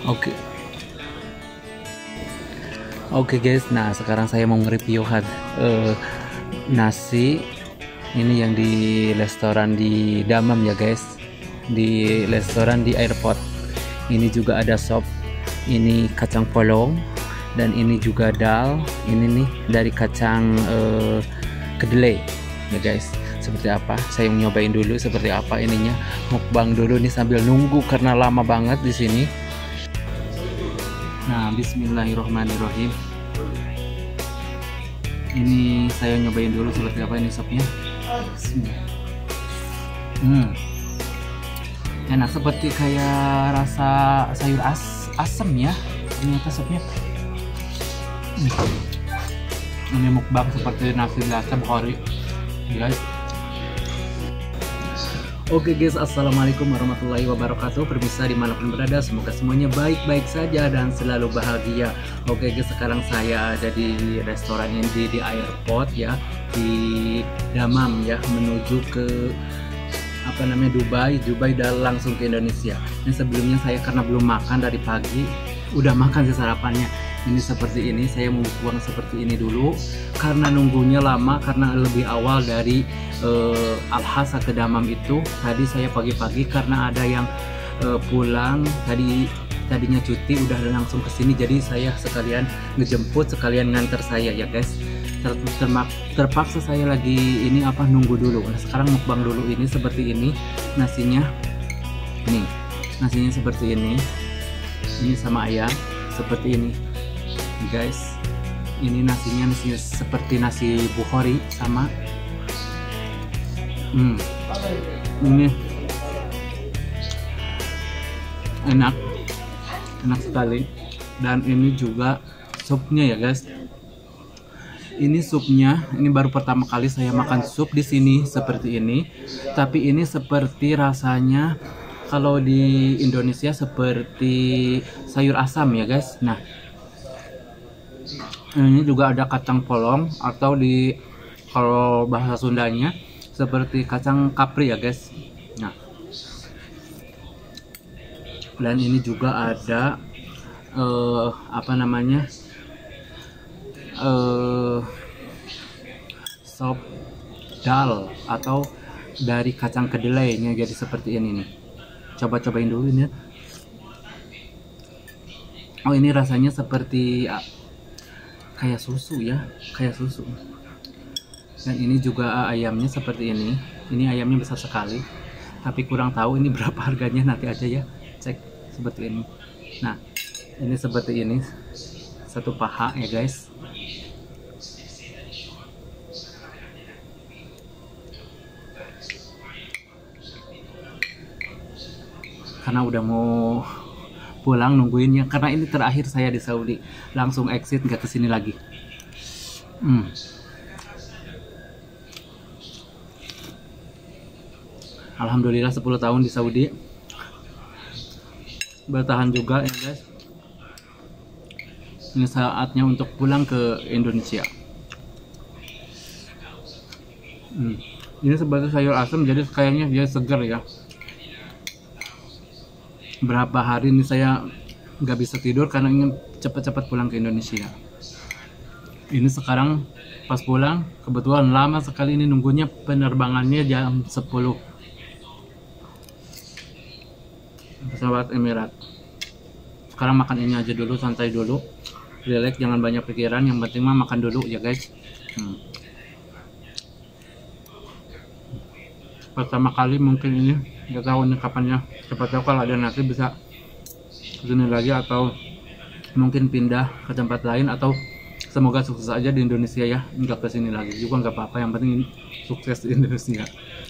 Oke. Oke guys, nah sekarang saya mau nge-review nasi ini yang di restoran di Damam ya guys, di restoran di airport. Ini juga ada sop, ini kacang polong, dan ini juga dal. Ini nih dari kacang kedelai ya guys. Seperti apa? Saya mau nyobain dulu seperti apa ininya. Mukbang dulu nih sambil nunggu karena lama banget di sini. Nah, bismillahirrahmanirrahim. Ini saya nyobain dulu seperti apa ini sopnya. Enak, seperti kayak rasa sayur asem ya. Ternyata sopnya. Ini mukbang seperti nasi biasa Bukhari, guys. Oke guys, assalamualaikum warahmatullahi wabarakatuh. Pemirsa dimanapun berada, semoga semuanya baik-baik saja dan selalu bahagia. Oke guys, sekarang saya ada di restoran ini di airport ya, di Damam ya, menuju ke Dubai dan langsung ke Indonesia. Ini sebelumnya saya karena belum makan dari pagi, udah makan sih sarapannya. Ini seperti ini, saya mau buang seperti ini dulu karena nunggunya lama, karena lebih awal dari Al-Hasa ke Damam itu. Tadi saya pagi-pagi karena ada yang pulang tadinya cuti udah langsung ke sini, jadi saya sekalian ngejemput, sekalian nganter saya ya guys. Terpaksa saya lagi ini nunggu dulu. Nah, sekarang mukbang dulu. Ini seperti ini nasinya. Nih, nasinya seperti ini. Ini sama ayam seperti ini. Guys, ini nasinya seperti nasi Bukhari sama ini enak sekali. Dan ini juga supnya ya guys. Ini supnya, ini baru pertama kali saya makan sup di sini seperti ini. Tapi ini seperti rasanya kalau di Indonesia seperti sayur asam ya guys. Nah, ini juga ada kacang polong, atau kalau bahasa Sundanya seperti kacang kapri ya guys. Nah, dan ini juga ada sop dal atau dari kacang kedelainya, jadi seperti ini nih. Cobain dulu ini. Oh, ini rasanya seperti kayak susu ya, kayak susu. Dan ini juga ayamnya seperti ini. Ini ayamnya besar sekali, tapi kurang tahu ini berapa harganya, nanti aja ya cek seperti ini. Nah, ini seperti ini, satu paha ya guys. Karena udah mau pulang nungguinnya, karena ini terakhir saya di Saudi, langsung exit, nggak kesini lagi. Alhamdulillah 10 tahun di Saudi, bertahan juga ya guys. Ini saatnya untuk pulang ke Indonesia. Ini seperti sayur asam, jadi kayaknya dia segar ya. Berapa hari ini saya nggak bisa tidur karena ingin cepat-cepat pulang ke Indonesia. Ini sekarang pas pulang, kebetulan lama sekali ini nunggunya, penerbangannya jam 10 pesawat Emirat. Sekarang makan ini aja dulu, santai dulu, relax, jangan banyak pikiran, yang penting mah makan dulu ya guys. Pertama kali mungkin ini, nggak tahu nih kapannya. Siapa tahu kalau ada nanti bisa kesini lagi, atau mungkin pindah ke tempat lain, atau semoga sukses aja di Indonesia ya, nggak kesini lagi juga nggak apa-apa, yang penting sukses di Indonesia.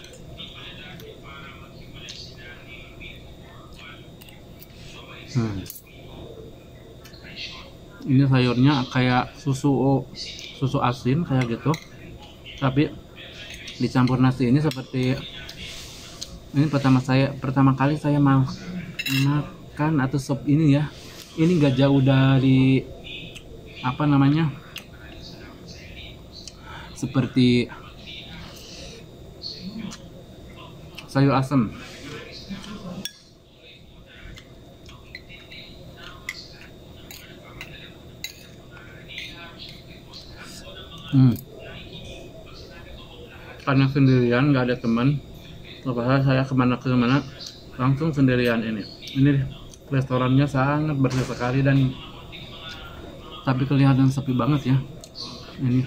Ini sayurnya kayak susu asin kayak gitu, tapi dicampur nasi. Ini seperti ini pertama kali saya makan atau sop ini ya. Ini nggak jauh dari seperti sayur asem. Hmm. Karena sendirian, nggak ada teman, terpaksa saya kemana langsung sendirian ini. Ini restorannya sangat bersih sekali dan tapi kelihatan sepi banget ya. Ini.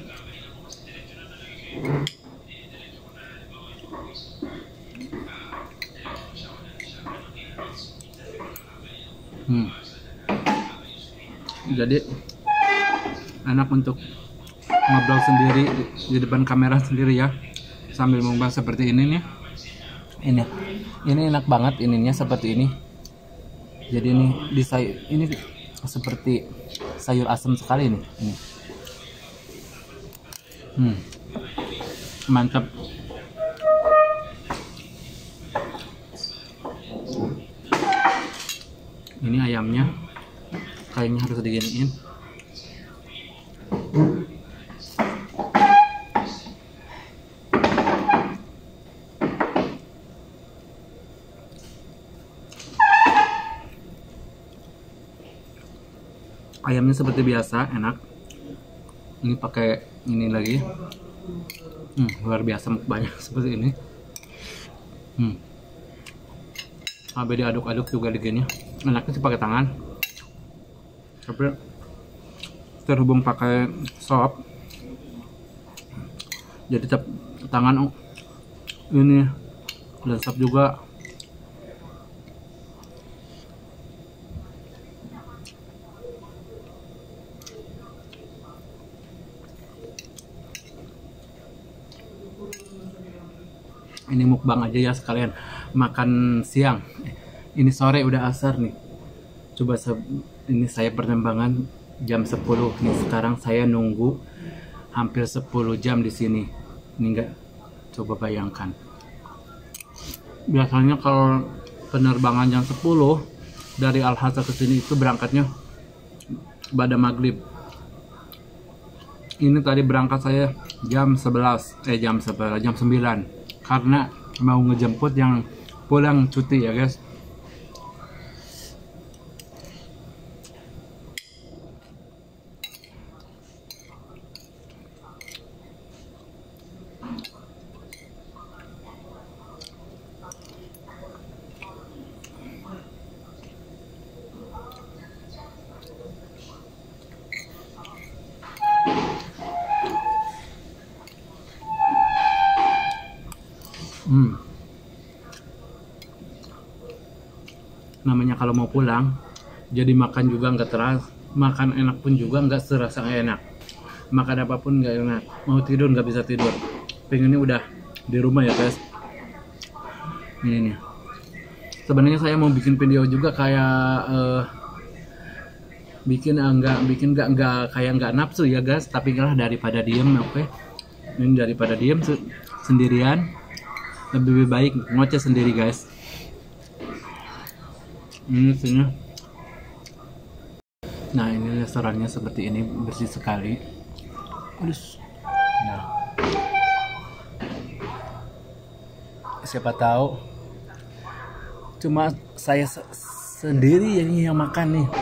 Jadi enak untuk ngobrol sendiri di depan kamera sendiri ya, sambil mukbang seperti ini nih. Ini enak banget ininya seperti ini. Jadi ini seperti sayur asam sekali ini. Mantap. Ini ayamnya kayaknya harus diginiin. Ayamnya seperti biasa, enak. Ini pakai ini lagi. Luar biasa banyak seperti ini. Habis diaduk-aduk juga begini. Enaknya sih pakai tangan. Tapi terhubung pakai sop, jadi tangan ini dan sop juga. Ini mukbang aja ya, sekalian makan siang. Ini sore udah asar nih. Coba ini saya pertimbangan jam 10 nih. Sekarang saya nunggu hampir 10 jam di sini. Ini enggak, coba bayangkan. Biasanya kalau penerbangan jam 10 dari Al-Hasa ke sini itu berangkatnya pada maghrib. Ini tadi berangkat saya jam 9 karena mau ngejemput yang pulang cuti ya guys. Namanya kalau mau pulang, jadi makan juga nggak terasa, makan enak pun juga nggak serasa enak, makan apapun nggak enak, mau tidur nggak bisa tidur, pengennya udah di rumah ya guys. Ini nih, sebenarnya saya mau bikin video juga kayak bikin nggak kayak nggak nafsu ya guys, tapi lah daripada diem, oke. Ini daripada diem sendirian, lebih baik ngoceh sendiri guys. Ini sini. Nah, ini restorannya seperti ini, bersih sekali. Nah, siapa tahu cuma saya sendiri yang makan nih.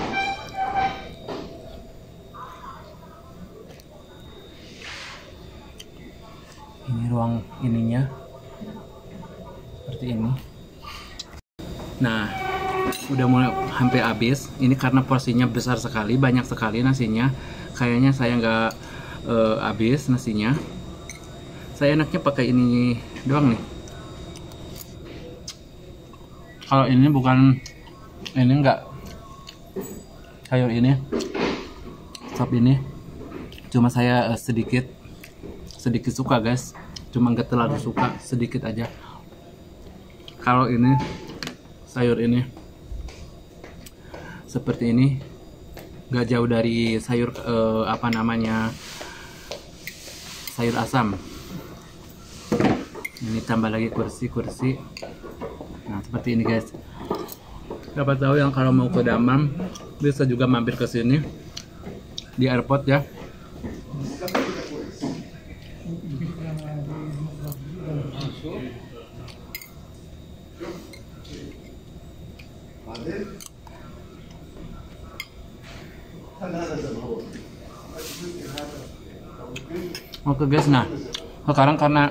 Ini ruang ininya seperti ini. Nah, udah mulai hampir habis. Ini karena porsinya besar sekali, banyak sekali nasinya. Kayaknya saya nggak habis nasinya. Saya enaknya pakai ini doang nih. Kalau ini bukan, ini nggak sayur ini, sop ini. Cuma saya sedikit suka guys. Cuma nggak terlalu suka, sedikit aja. Kalau ini sayur ini seperti ini, nggak jauh dari sayur apa namanya, sayur asam. Ini tambah lagi kursi. Nah, seperti ini guys. Siapa tahu yang kalau mau ke Dammam bisa juga mampir ke sini di airport ya. Oke guys, nah sekarang karena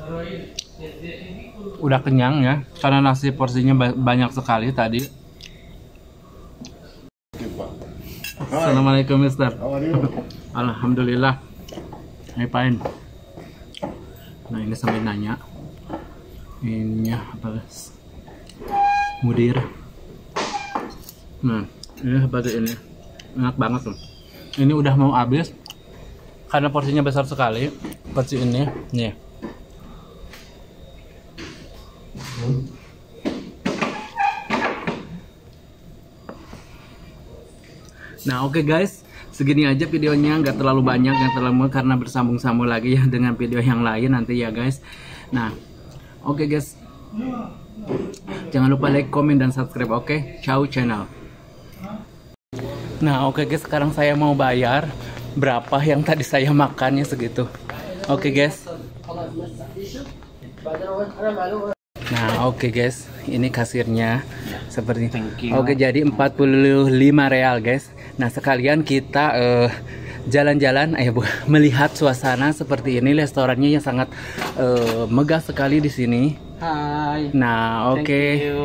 udah kenyang ya, karena nasi porsinya banyak sekali tadi. Assalamualaikum Mister. Alhamdulillah. Ngapain? Nah ini sambil nanya, ini apa guys? Mudir. Nah ini seperti ini, enak banget tuh. Ini udah mau habis karena porsinya besar sekali. Porsi ini nih. Nah oke guys, segini aja videonya, nggak terlalu banyak, nggak terlalu karena bersambung-sambung lagi ya dengan video yang lain nanti ya guys. Nah oke guys, jangan lupa like, komen, dan subscribe. Oke, ciao channel. Nah oke guys, sekarang saya mau bayar berapa yang tadi saya makannya segitu. Oke guys. Nah oke guys, ini kasirnya seperti oke, jadi 45 real guys. Nah sekalian kita jalan-jalan melihat suasana seperti ini. Restorannya yang sangat megah sekali di sini. Hai. Nah oke.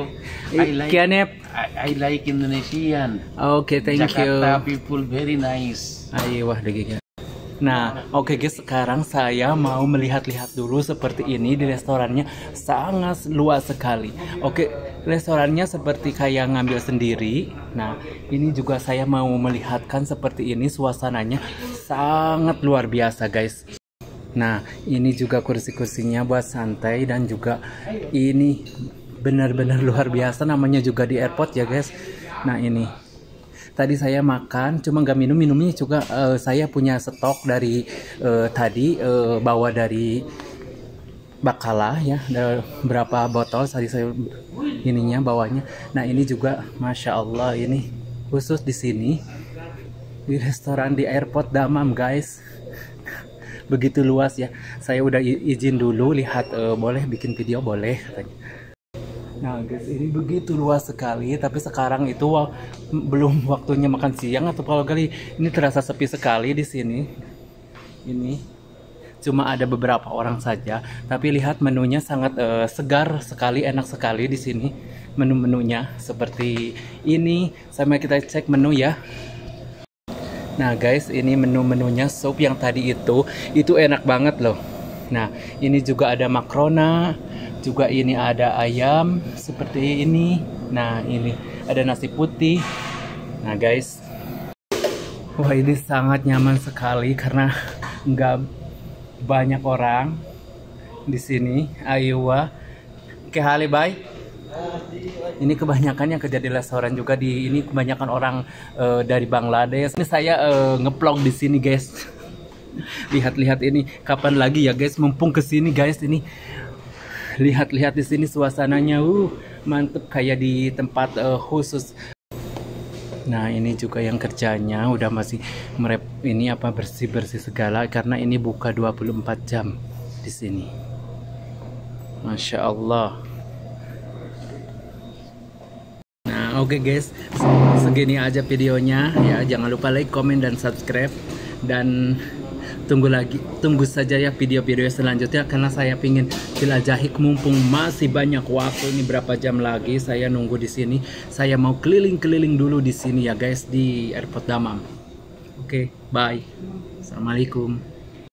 I like Indonesian. Oke, thank you. Jakarta people very nice. Ayo wah deh. Nah, oke guys, sekarang saya mau melihat-lihat dulu seperti ini di restorannya, sangat luas sekali. Oke, restorannya seperti kayak ngambil sendiri. Nah, ini juga saya mau melihatkan seperti ini, suasananya sangat luar biasa guys. Nah, ini juga kursi-kursinya buat santai dan juga ini benar-benar luar biasa, namanya juga di airport ya guys. Nah, ini tadi saya makan, cuma nggak minumnya juga saya punya stok dari tadi bawa dari Bacala ya, ada berapa botol tadi saya ininya bawanya. Nah ini juga masya Allah, ini khusus di sini di restoran di airport Dammam guys. Begitu luas ya, saya udah izin dulu lihat boleh bikin video boleh katanya. Nah guys, ini begitu luas sekali, tapi sekarang itu belum waktunya makan siang atau kalau kali ini terasa sepi sekali di sini. Ini cuma ada beberapa orang saja, tapi lihat menunya sangat segar sekali, enak sekali di sini. Menu-menunya seperti ini, sama kita cek menu ya. Nah guys, ini menu-menunya sup yang tadi itu enak banget loh. Nah ini juga ada makrona, juga ini ada ayam seperti ini. Nah ini ada nasi putih. Nah guys, wah ini sangat nyaman sekali karena nggak banyak orang di sini. Ayo ke hale bye. Ini kebanyakan yang kerja di restoran juga di ini kebanyakan orang dari Bangladesh. Ini saya ngeplog di sini guys. Lihat-lihat ini kapan lagi ya guys, mumpung kesini guys. Ini lihat-lihat di sini suasananya mantep kayak di tempat khusus. Nah ini juga yang kerjanya udah masih ini apa bersih-bersih segala karena ini buka 24 jam di sini. Masya Allah. Nah oke guys, segini aja videonya ya. Jangan lupa like, komen, dan subscribe, dan tunggu saja ya video-video selanjutnya karena saya pingin jelajahi mumpung masih banyak waktu. Ini berapa jam lagi saya nunggu di sini. Saya mau keliling-keliling dulu di sini ya guys, di airport Dammam. Oke, bye. Assalamualaikum.